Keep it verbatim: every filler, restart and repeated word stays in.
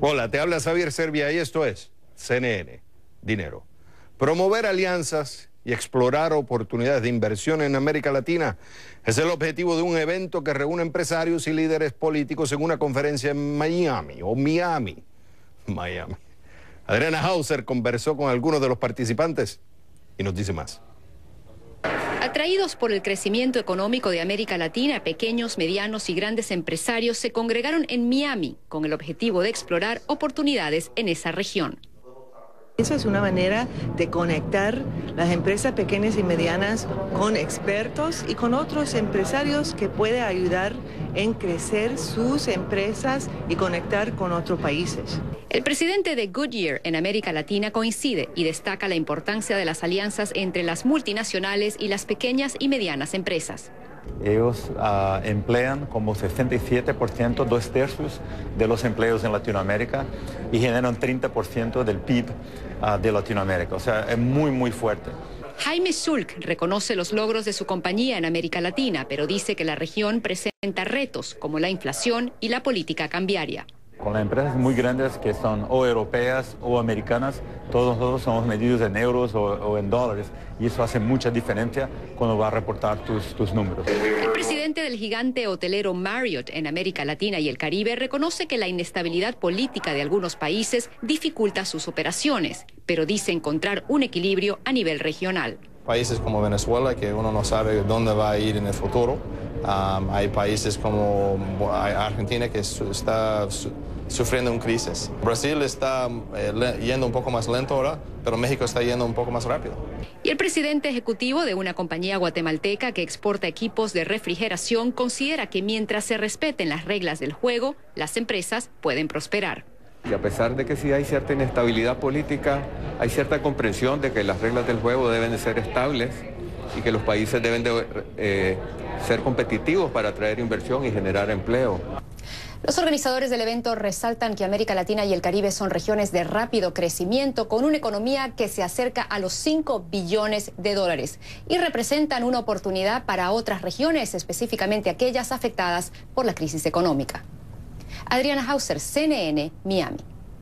Hola, te habla Xavier Serbia y esto es C N N, Dinero. Promover alianzas y explorar oportunidades de inversión en América Latina es el objetivo de un evento que reúne empresarios y líderes políticos en una conferencia en Miami, o Miami, Miami. Adriana Hauser conversó con algunos de los participantes y nos dice más. Atraídos por el crecimiento económico de América Latina, pequeños, medianos y grandes empresarios se congregaron en Miami con el objetivo de explorar oportunidades en esa región. Eso es una manera de conectar las empresas pequeñas y medianas con expertos y con otros empresarios que pueden ayudar en crecer sus empresas y conectar con otros países. El presidente de Goodyear en América Latina coincide y destaca la importancia de las alianzas entre las multinacionales y las pequeñas y medianas empresas. Ellos uh, emplean como sesenta y siete por ciento, dos tercios de los empleos en Latinoamérica y generan treinta por ciento del P I B uh, de Latinoamérica. O sea, es muy, muy fuerte. Jaime Zulk reconoce los logros de su compañía en América Latina, pero dice que la región presenta retos como la inflación y la política cambiaria. Con las empresas muy grandes que son o europeas o americanas, todos nosotros somos medidos en euros o, o en dólares y eso hace mucha diferencia cuando va a reportar tus, tus números. El presidente del gigante hotelero Marriott en América Latina y el Caribe reconoce que la inestabilidad política de algunos países dificulta sus operaciones, pero dice encontrar un equilibrio a nivel regional. Países como Venezuela, que uno no sabe dónde va a ir en el futuro. Um, hay países como Argentina que su, está su, sufriendo una crisis. Brasil está eh, yendo un poco más lento ahora, pero México está yendo un poco más rápido. Y el presidente ejecutivo de una compañía guatemalteca que exporta equipos de refrigeración considera que mientras se respeten las reglas del juego, las empresas pueden prosperar. Y a pesar de que sí hay cierta inestabilidad política, hay cierta comprensión de que las reglas del juego deben de ser estables y que los países deben de eh, ser competitivos para atraer inversión y generar empleo. Los organizadores del evento resaltan que América Latina y el Caribe son regiones de rápido crecimiento con una economía que se acerca a los cinco billones de dólares y representan una oportunidad para otras regiones, específicamente aquellas afectadas por la crisis económica. Adriana Hauser, C N N, Miami.